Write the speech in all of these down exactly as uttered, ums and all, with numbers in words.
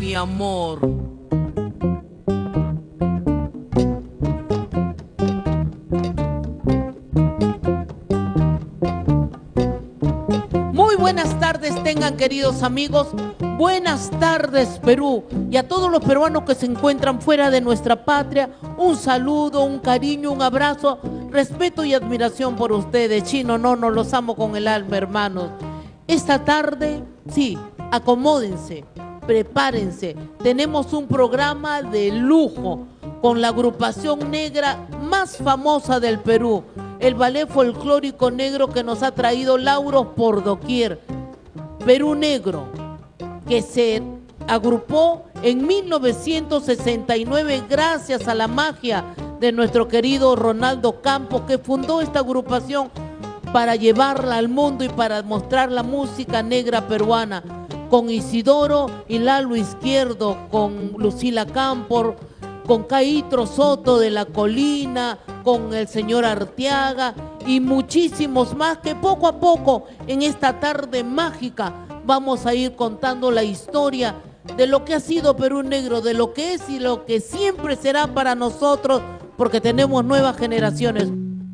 mi amor. Muy buenas tardes tengan, queridos amigos. Buenas tardes, Perú, y a todos los peruanos que se encuentran fuera de nuestra patria, un saludo, un cariño, un abrazo, respeto y admiración por ustedes. Chino, no, no, los amo con el alma, hermanos. Esta tarde, sí, acomódense, prepárense. Tenemos un programa de lujo con la agrupación negra más famosa del Perú, el ballet folclórico negro que nos ha traído lauros por doquier. Perú Negro, que se agrupó en mil novecientos sesenta y nueve gracias a la magia de nuestro querido Ronaldo Campos, que fundó esta agrupación para llevarla al mundo y para mostrar la música negra peruana, con Isidoro y Lalo Izquierdo, con Lucila Campos, con Caitro Soto de la Colina, con el señor Arteaga y muchísimos más que poco a poco en esta tarde mágica vamos a ir contando la historia de lo que ha sido Perú Negro, de lo que es y lo que siempre será para nosotros, porque tenemos nuevas generaciones.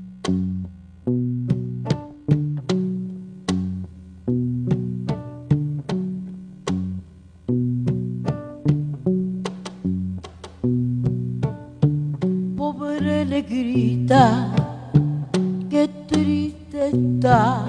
Pobre negrita, qué triste está,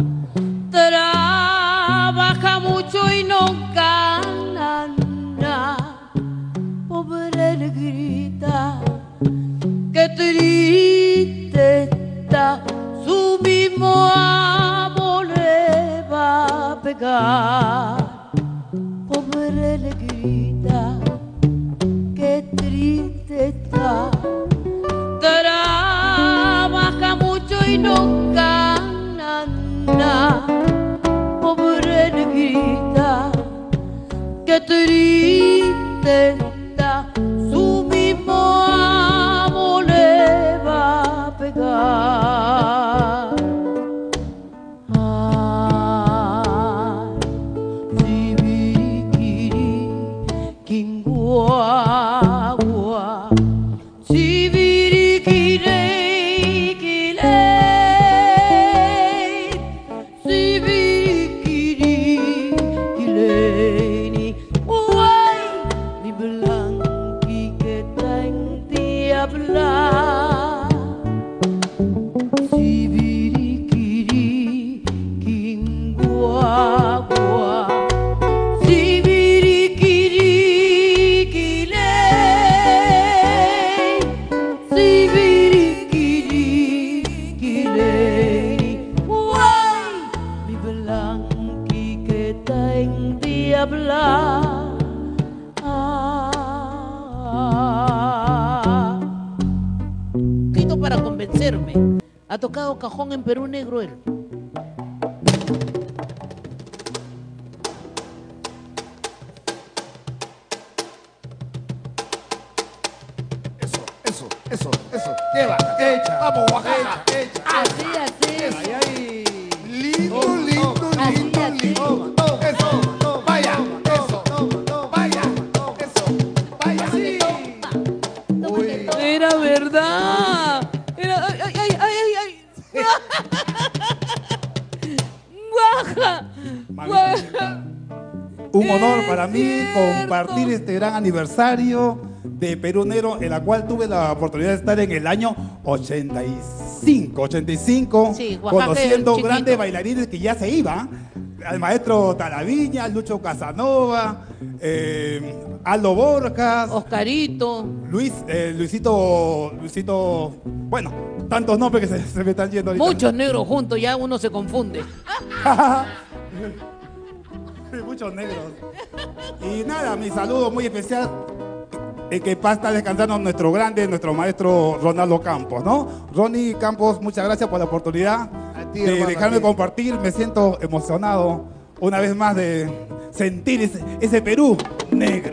trabaja mucho y no gana nada. Pobre negrita, qué triste está, su mismo amo le va a pegar. Pobre negrita, qué triste está, trabaja mucho y no gana nada. Pobre negrita, qué triste está, su mismo amo le va a pegar. Ay, sibiriquiri, quinguagua, sibiriquiri, quiley, sibiriquiri, quiley, uay, mi blanquiqueta en diabla. Sibiriquiri, quinguagua, sibiriquiri, quiley, sibiriquiri, quiley, uay, mi blanquiqueta en diabla. Ah. Poquito para convencerme. Ha tocado cajón en Perú Negro él. Eso, eso, eso, eso. Lleva, echa, vamos, Oaxaca. Echa, Así, así. Ay, ay. Lindo, Toma, lindo, toma. lindo, Así, lindo. Toma, toma, Eso, toma, vaya, toma, eso, toma, toma, vaya, toma. eso, vaya, sí. Uy, Era verdad. Era, ay, ay, ay, ay, ay. Guaja. Guaja. un honor para mí cierto. compartir este gran aniversario de Perú Negro, en la cual tuve la oportunidad de estar en el año ochenta y cinco, ochenta y cinco, Sí, Oaxaca conociendo chiquito. grandes bailarines que ya se iban, al maestro Talaviña, Lucho Casanova, eh, Aldo Borjas, Oscarito. Luis, eh, Luisito, Luisito, bueno, tantos nombres que se, se me están yendo ahorita. Muchos negros juntos, ya uno se confunde. Muchos negros. Y nada, mi saludo muy especial. En que paz está descansando nuestro grande, nuestro maestro Ronaldo Campos, ¿no? Ronnie Campos, muchas gracias por la oportunidad A ti, de hermano, dejarme a ti. compartir. Me siento emocionado una vez más de sentir ese, ese Perú negro.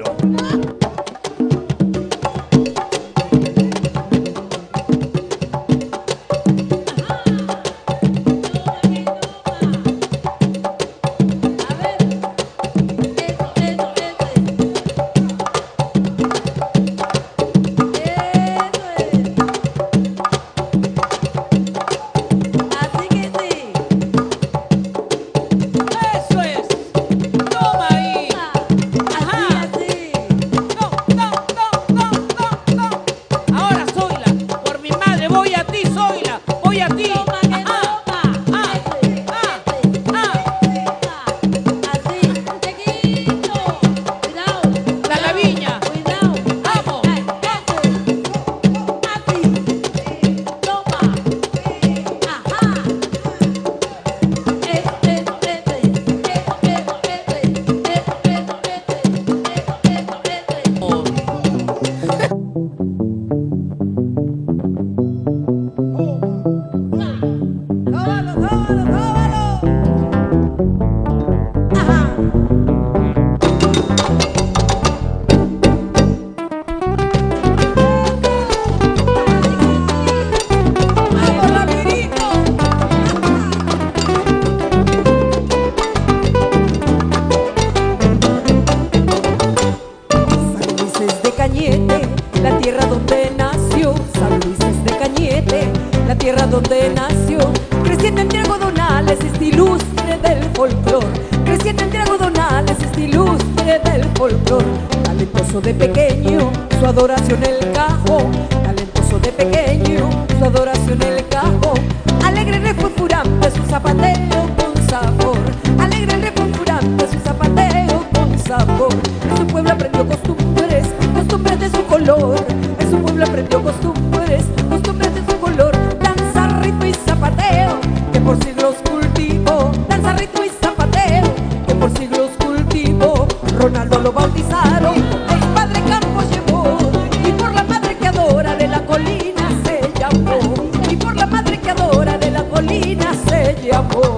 folclor. Recién entre algodonales, este ilustre del folclor. Talentoso de pequeño, su adoración el cajón. Talentoso de pequeño, su adoración el cajón. Alegre refurfurante su zapateo con sabor. Alegre refurfurante su zapateo con sabor. En su pueblo aprendió costumbres, costumbres de su color. En su pueblo aprendió costumbres, costumbres de su color. Danza, ritmo y zapateo, que por siglos cultivo. Danza, ritmo y zapateo, que por siglos cultivo. Ronaldo lo bautizaron, el padre Campos llevó. Y por la madre que adora de la colina se llamó. Y por la madre que adora de la colina se llamó.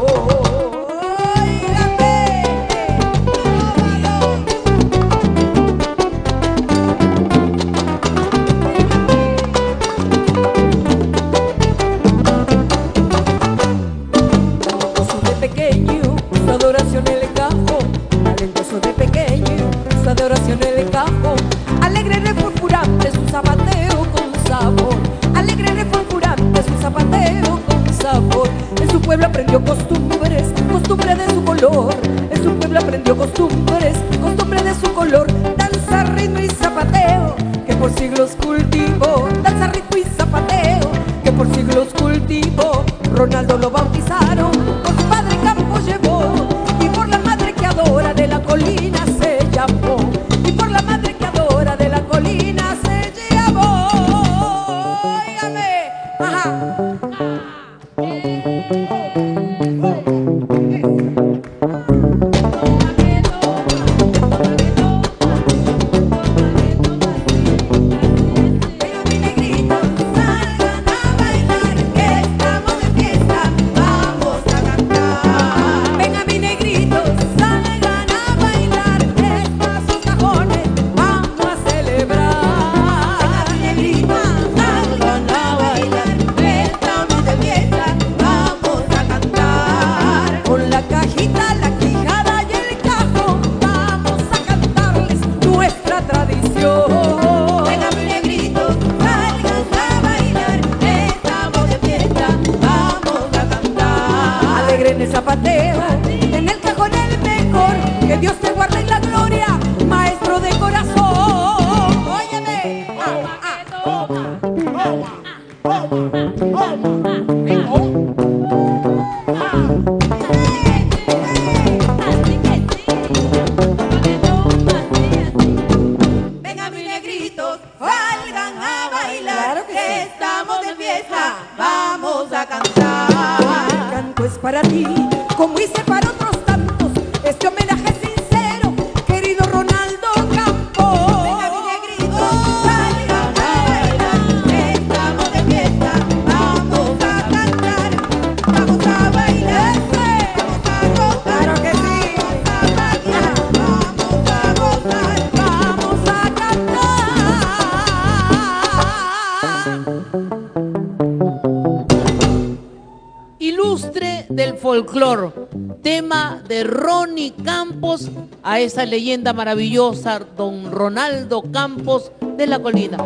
Adoración el cajón, alegre refurfurante su zapateo con sabor, alegre refurfurante su zapateo con sabor. En su pueblo aprendió costumbres, costumbres de su color. En su pueblo aprendió costumbres, costumbres de su color. Danza, ritmo y zapateo, que por siglos cultivo. Danza, ritmo y zapateo, que por siglos cultivo. Ronaldo lo bautizaron, con su padre Campos llevó. Y por la madre que adora de la colina se llamó. Y por la madre que adora de la colina se llamó. Óigame, ajá. Zapateo, en el cajón el mejor, que Dios te guarde en la gloria, maestro de corazón. Óyeme, ah, ah, toma, toma, toma, toma, venga mis negritos, salgan a bailar, claro que, que sí. Estamos de fiesta, vamos a cantar. El canto es para ti, como hice para otros tantos, este homenaje sincero, querido Ronaldo Campos. Venga mi negrito, salgan a bailar, estamos de fiesta, vamos a cantar, vamos a bailar, vamos a gozar, claro que sí, vamos a bailar, vamos a gozar, vamos a cantar. Ilustre del folclor, tema de Ronnie Campos, a esa leyenda maravillosa, don Ronaldo Campos de la Colina.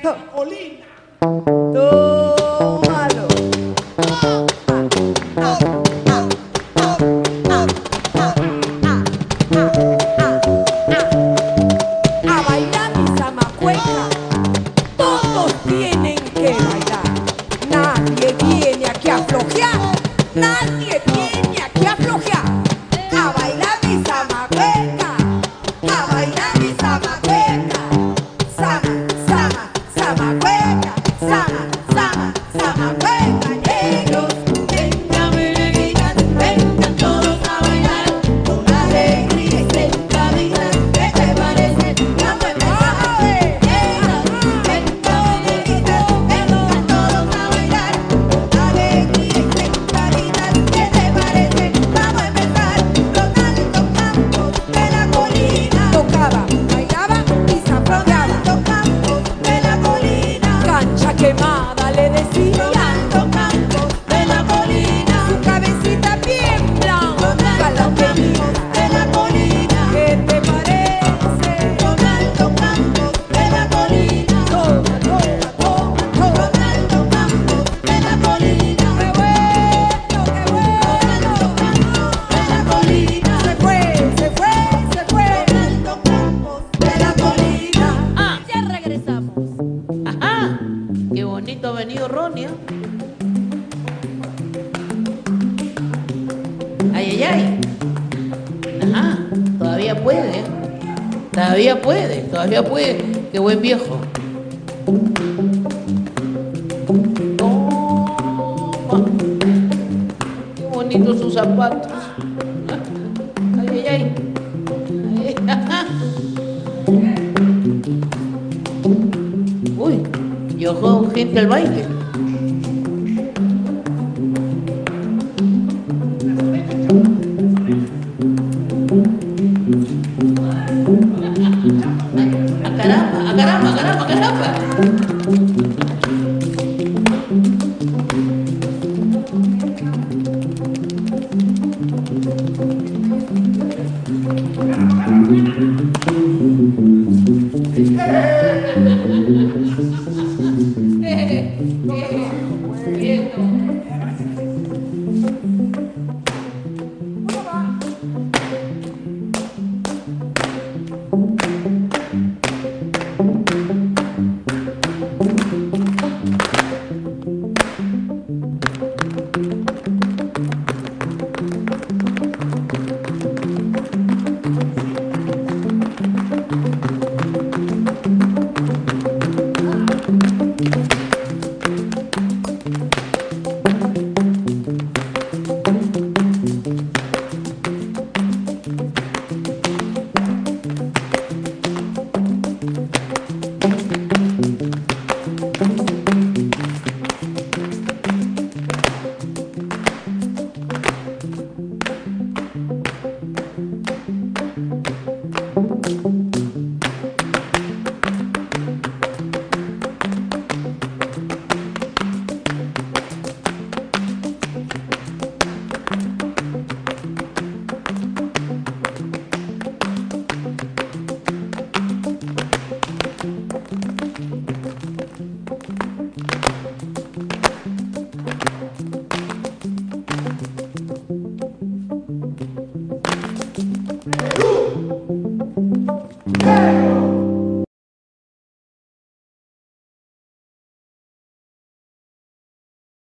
Colina. Tómalo. A bailar mi zamacueca. Todos tienen que bailar. Nadie viene aquí a flojear. Nadie viene aquí a flojear. A bailar mi zamacueca. A bailar mi zamacueca. Sama, sama, zamacueca. Sama, sama, zamacueca. Negros, vengan, vengan, vengan todos a bailar. Con alegría y sin cabida. ¿Qué te parece? Vamos a empezar. Negros, vengan, vengan, vengan todos a bailar. Con alegría y sin cabida. ¿Qué te parece? Vamos a empezar. Ronaldo Campos de la Colina. Tocaba, bailaba y zapateaba. Ronaldo Campos de la Colina. Cancha quemada le decía. Ronaldo Campos de la Colina. Su cabecita bien blanca. Ronaldo Campos de la Colina. ¿Qué te parece? Ronaldo Campos de la Colina. Toma, toma, toma, toma. Ronaldo Campos de la Colina. ¡Qué bueno, qué bueno! Ronaldo Campos de la Colina. Se fue, se fue, se fue. Ronaldo Campos de la Colina. Ah, Ya regresamos. ajá. Qué bonito ha venido Ronnie. ¿eh? Ay, ay, ay. Ajá. Todavía puede. ¿eh? Todavía puede, todavía puede. Qué buen viejo. Toma. Qué bonitos sus zapatos. Ay, ay, ay. Ay, ajá. Uy, yo gente al baile. A caramba, a caramba, a caramba, a caramba. Eh, eh, bien.